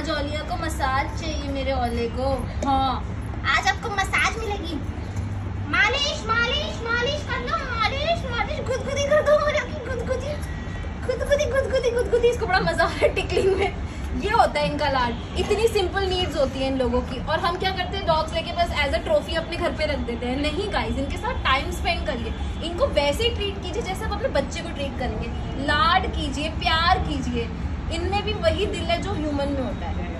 आज ओलिया को मसाज चाहिए, मेरे ओले को। हाँ आज आपको मसाज मिलेगी। मालिश मालिश मालिश कर लो, मालिश मालिश, गुदगुदी कर दो, गुदगुदी गुदगुदी गुदगुदी गुदगुदी। इसको बड़ा मजा आ रहा है टिकलिंग में। ये होता है इनका लाड। इतनी सिंपल नीड्स होती है इन लोगों की, और हम क्या करते हैं, डॉग्स लेके बस एज अ ट्रॉफी अपने घर पे रख देते हैं। नहीं गाइस, इनके साथ टाइम स्पेंड करिए, इनको वैसे ही ट्रीट कीजिए जैसे आप अपने बच्चे को ट्रीट करेंगे। लाड कीजिए, प्यार कीजिए, इनमें भी वही दिल है जो ह्यूमन में होता है।